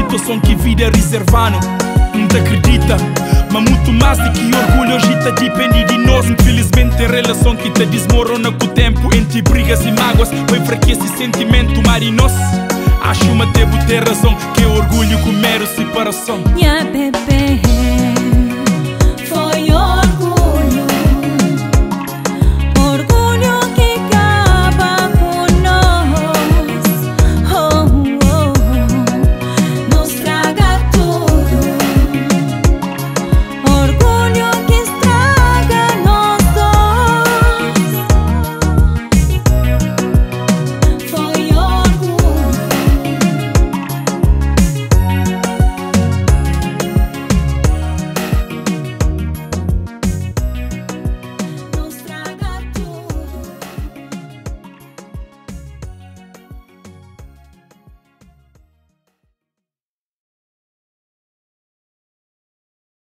situação que vida reservando. Não te acredita, mas muito mais do que orgulho hoje tá depende de nós. Infelizmente tem relação que te desmorona com o tempo. Entre brigas e mágoas, vai enfraquece sentimento marinos. Acho uma devo ter razão, que é orgulho com mero separação. Minha bebê